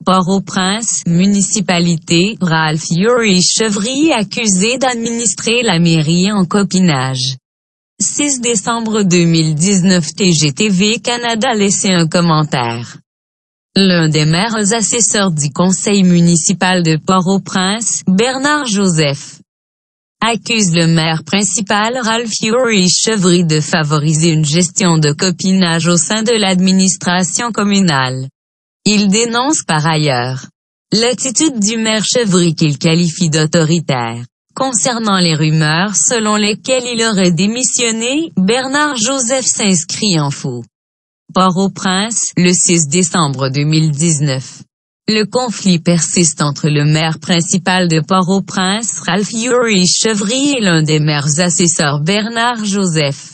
Port-au-Prince, municipalité, Ralph Yuri Chevry accusé d'administrer la mairie en copinage. 6 décembre 2019 TGTV Canada laissé un commentaire. L'un des maires assesseurs du conseil municipal de Port-au-Prince, Bernard Joseph, accuse le maire principal Ralph Yuri Chevry de favoriser une gestion de copinage au sein de l'administration communale. Il dénonce par ailleurs l'attitude du maire Chevry qu'il qualifie d'autoritaire. Concernant les rumeurs selon lesquelles il aurait démissionné, Bernard Joseph s'inscrit en faux. Port-au-Prince, le 6 décembre 2019. Le conflit persiste entre le maire principal de Port-au-Prince, Ralph Yuri Chevry, et l'un des maires assesseurs Bernard Joseph.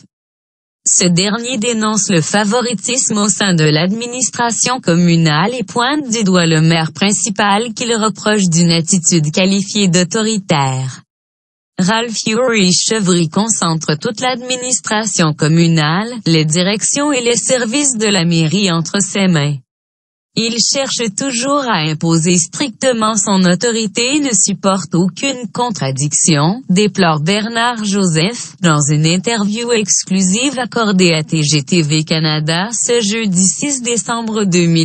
Ce dernier dénonce le favoritisme au sein de l'administration communale et pointe du doigt le maire principal qu'il reproche d'une attitude qualifiée d'autoritaire. Ralph Yuri Chevry concentre toute l'administration communale, les directions et les services de la mairie entre ses mains. Il cherche toujours à imposer strictement son autorité et ne supporte aucune contradiction, déplore Bernard Joseph, dans une interview exclusive accordée à TGTV Canada ce jeudi 6 décembre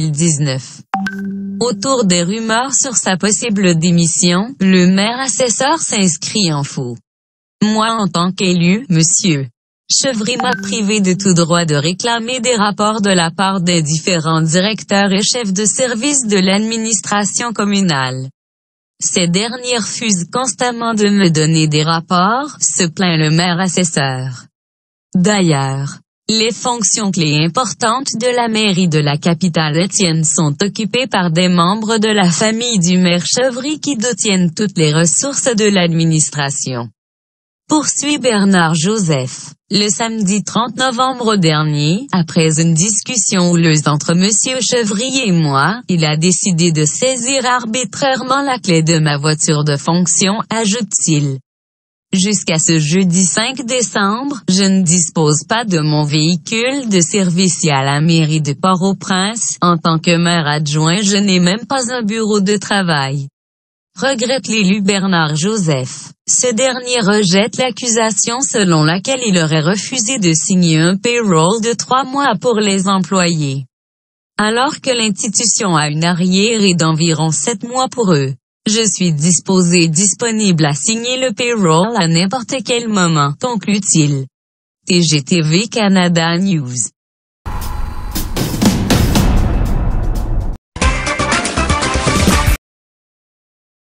2019. Autour des rumeurs sur sa possible démission, le maire assesseur s'inscrit en faux. Moi en tant qu'élu, monsieur Chevry m'a privé de tout droit de réclamer des rapports de la part des différents directeurs et chefs de service de l'administration communale. Ces derniers refusent constamment de me donner des rapports, se plaint le maire assesseur. D'ailleurs, les fonctions clés importantes de la mairie de la capitale Étienne sont occupées par des membres de la famille du maire Chevry qui détiennent toutes les ressources de l'administration. Poursuit Bernard Joseph. Le samedi 30 novembre dernier, après une discussion houleuse entre monsieur Chevry et moi, il a décidé de saisir arbitrairement la clé de ma voiture de fonction, ajoute-t-il. Jusqu'à ce jeudi 5 décembre, je ne dispose pas de mon véhicule de service à la mairie de Port-au-Prince. En tant que maire adjoint, je n'ai même pas un bureau de travail. Regrette l'élu Bernard Joseph. Ce dernier rejette l'accusation selon laquelle il aurait refusé de signer un payroll de 3 mois pour les employés, alors que l'institution a une arriérée d'environ 7 mois pour eux. Je suis disponible à signer le payroll à n'importe quel moment, conclut-il. TGTV Canada News.